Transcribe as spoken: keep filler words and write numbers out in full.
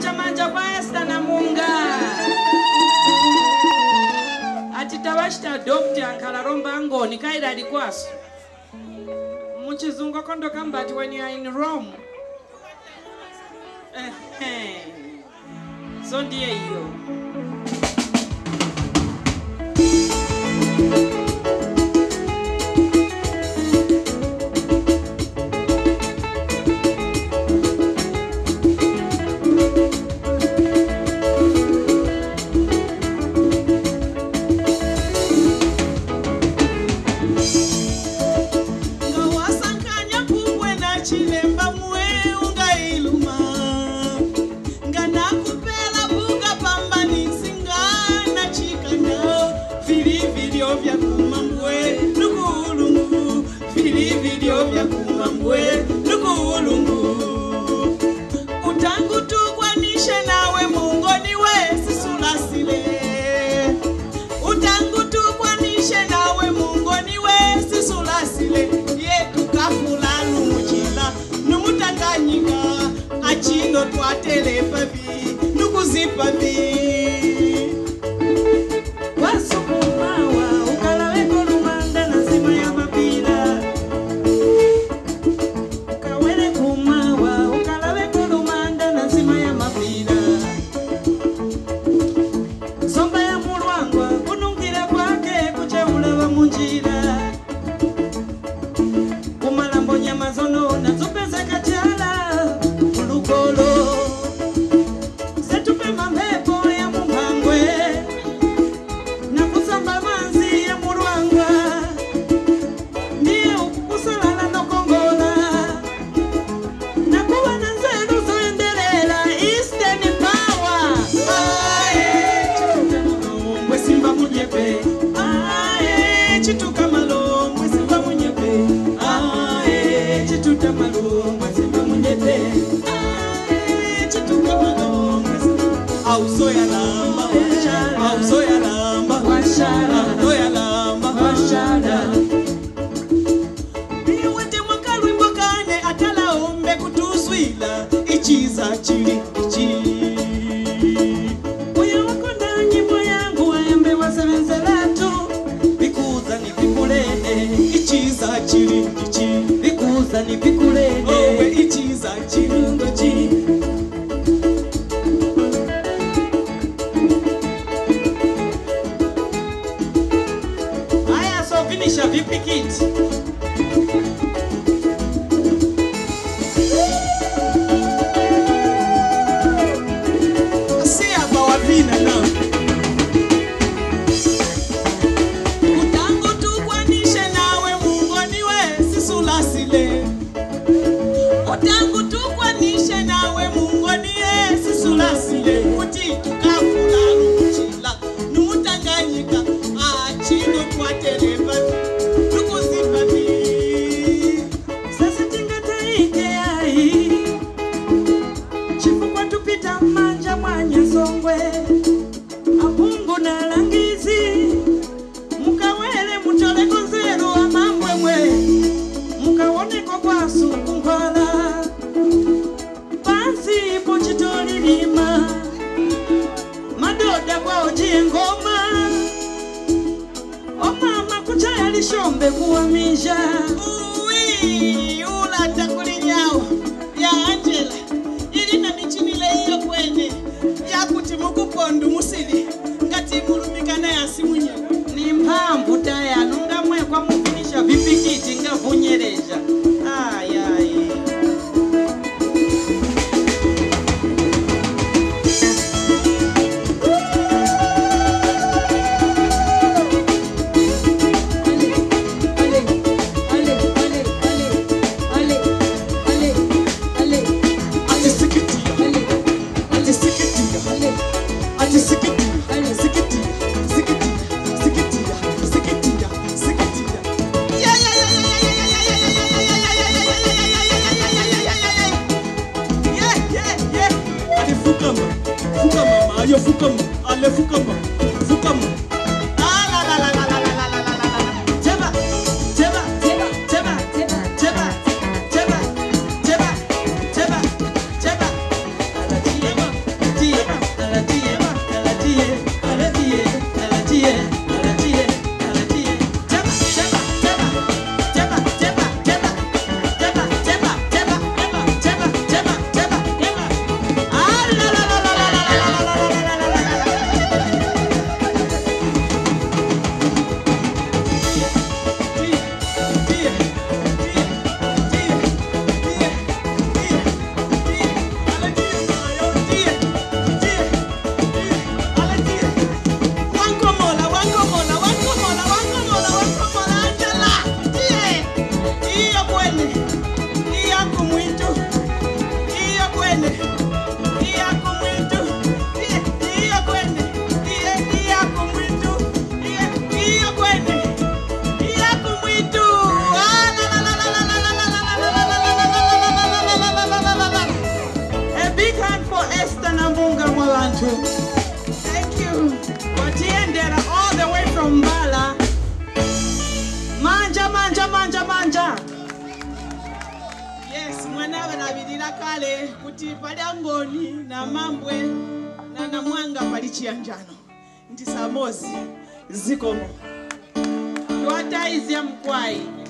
manja manja kwa Esther na Munga. Atitawashita doctor ankalaromba ngoni kaida alikwaso. Muchizungu kondo kambati when you are in Rome. Eh eh. So ndiye hiyo. Utangu tu kwa nishe nawe Mungu niwe sisulasile. Utangu tu kwa nishe nawe Mungu niwe sisulasile. Ye tukafula lumujila numutanganyika achino twatele pavi nukuzipa vi. watu. Thank you. Watiendera all the way from Mbala. Manja, manja, manja, manja. Yes, mwanawe nabirira kale kuti pali angoni na mambwe na namwanga pali chiyanjano. Ndi samozi zikomo. Twataizya mkwai.